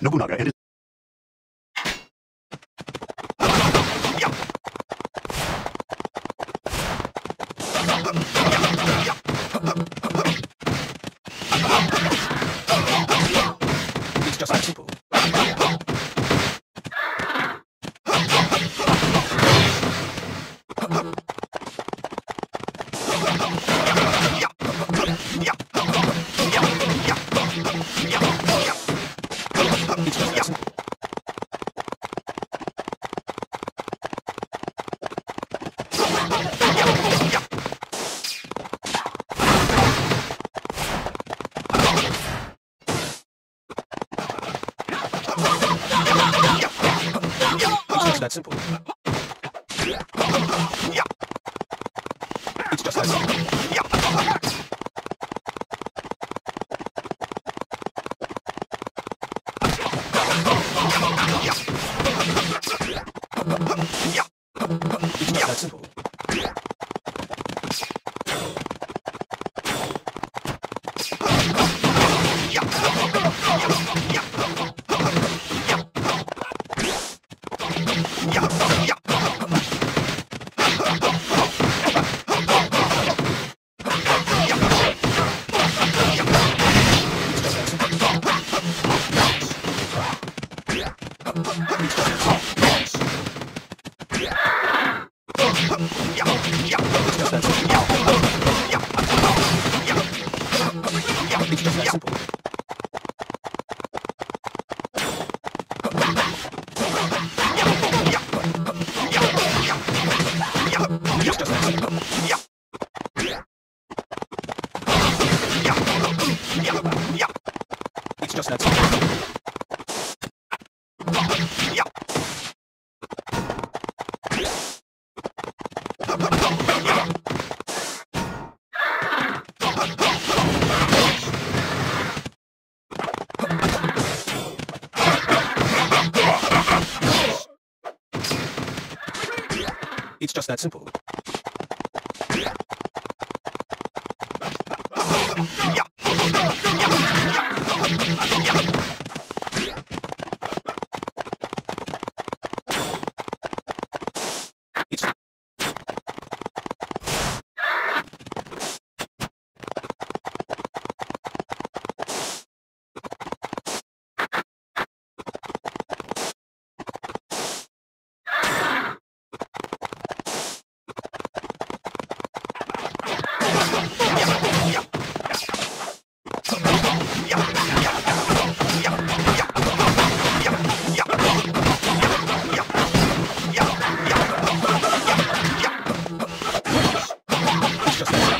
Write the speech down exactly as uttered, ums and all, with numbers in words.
Nobunaga and his it's just that simple. It's just that simple. It's just that simple. It's just that simple. It's just that simple. It's just that simple. It's just that simple. It's just that simple. It's just that simple. It's just that.